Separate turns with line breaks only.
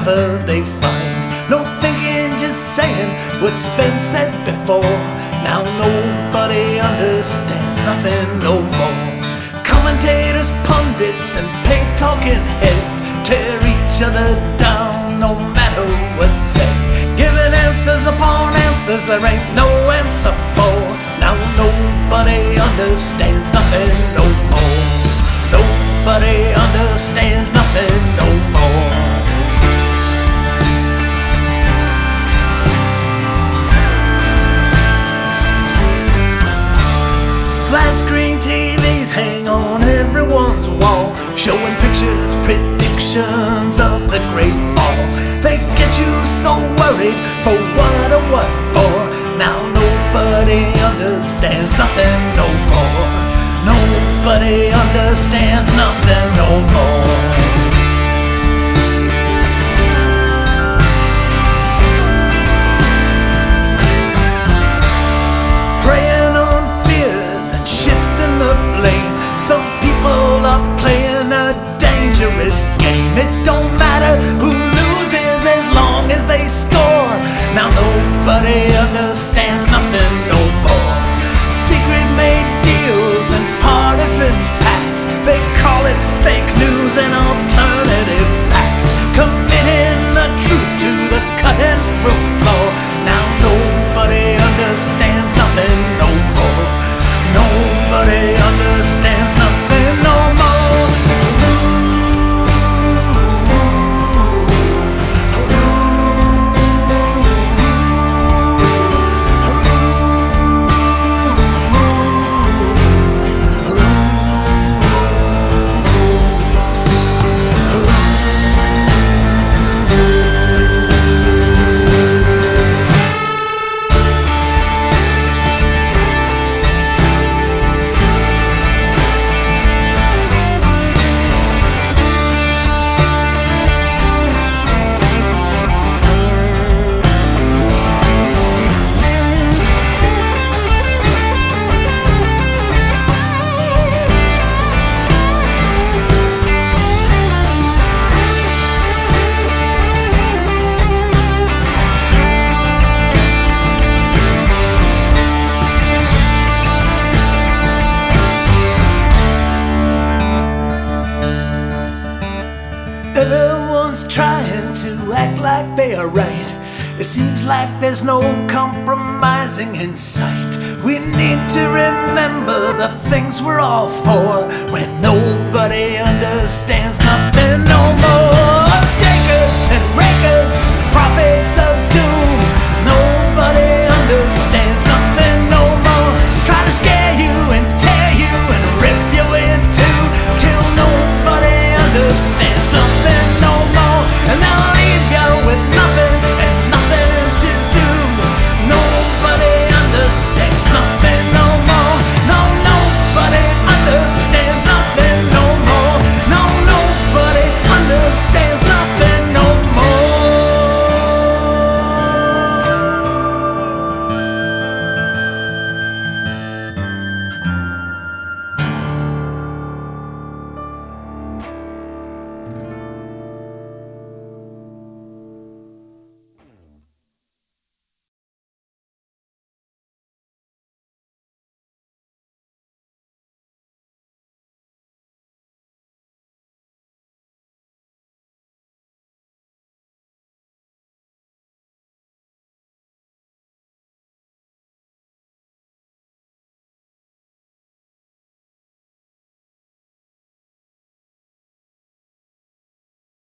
whatever they find. No thinking, just saying what's been said before. Now nobody understands nothing no more. Commentators, pundits, and paid talking heads tear each other down no matter what's said. Giving answers upon answers there ain't no answer for. Now nobody understands nothing no more. Nobody understands nothing no more. Flat screen TVs hang on everyone's wall, showing pictures, predictions of the great fall. They get you so worried, for what or what for? Now nobody understands nothing no more. Nobody understands nothing no more. Preying on fears and shifting the blame. Some people are playing a dangerous game. It don't matter who loses as long as they score. Now nobody understands nothing no more. Secret made deals and partisan pacts, they call it fake news and alternative facts, committing the truth to the cutting room floor. Now nobody understands nothing no more. Nobody understands nothing no more. Everyone's trying to act like they are right. It seems like there's no compromising in sight. We need to remember the things we're all for, when nobody understands nothing.